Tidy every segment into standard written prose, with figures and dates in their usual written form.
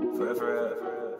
Friel.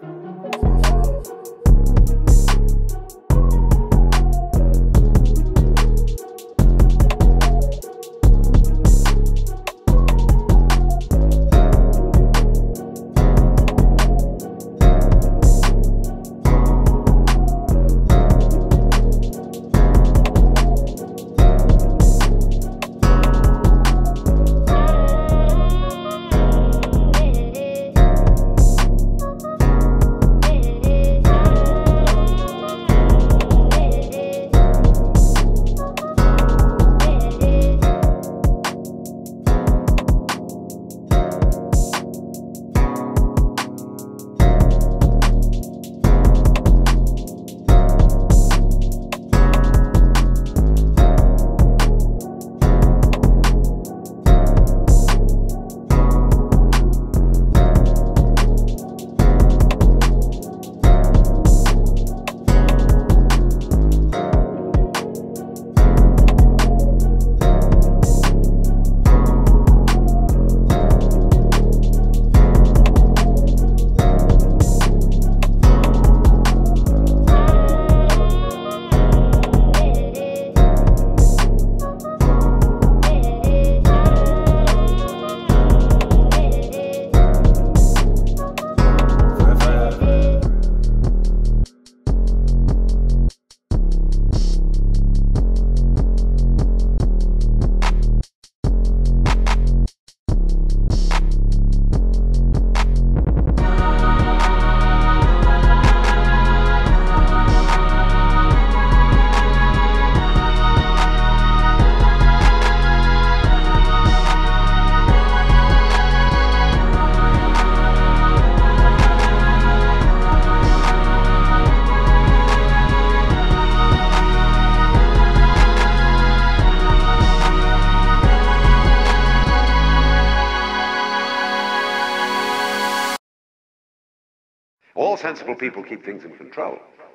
All sensible people keep things in control.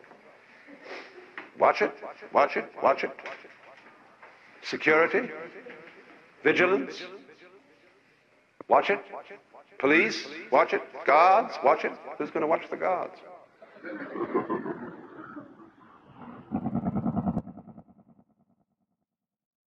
Watch it, watch it, watch it. Security, vigilance, watch it. Police, watch it. Guards, watch it. Who's going to watch the guards?